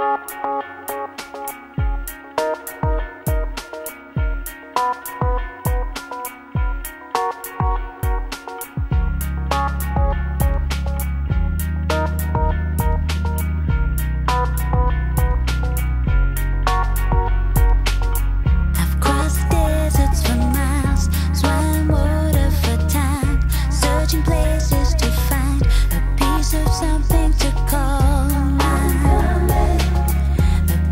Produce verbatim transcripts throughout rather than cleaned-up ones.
Places to find a piece of something to call mine, a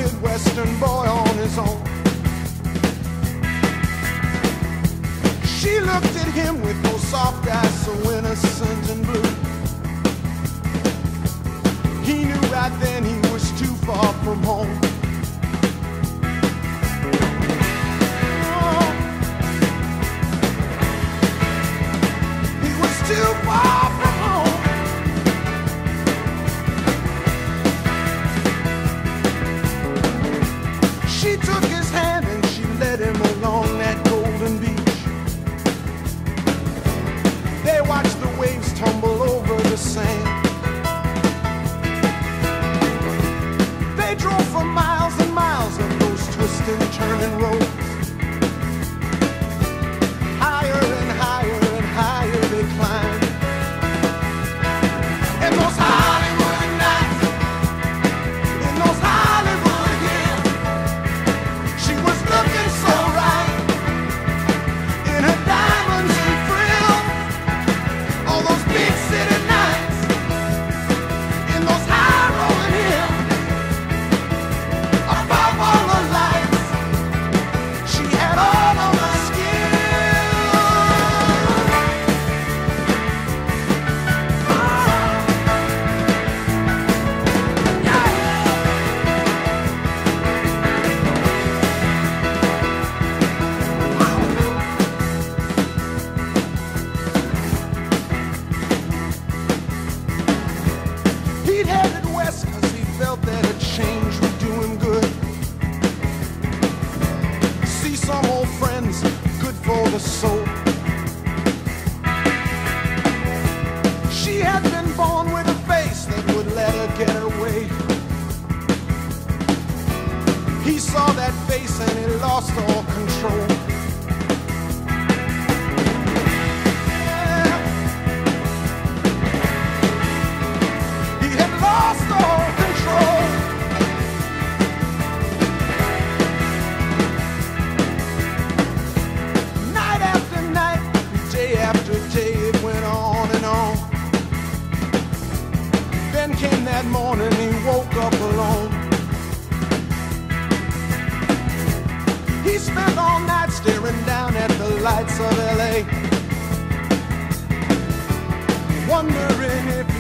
Midwestern boy on his own. She looked at him with those soft eyes so innocent and blue. He knew right then he was too far from home. Oh, he was too far from home. She took his hand and she led him along that golden beach. They watched the waves tumble over the sand. They drove for miles and miles on those twisting, turning roads. Higher and higher and higher they climbed. And those Hollywood nights, in those Hollywood hills, she was looking so right in her diamonds and frills. All those big city nights, in those high rolling hills, above all the lights, she had all of the skill. Yeah. He'd headed west cause he felt that a change would do him good. See some old friends, good for the soul. She had been born with a face that would let her get her way. He saw that face and he lost all control. Yeah. He had lost all control. Night after night, day after day, it went on and on. Then came that morning, he woke up alone. He spent all night staring down at the lights of L A, wondering if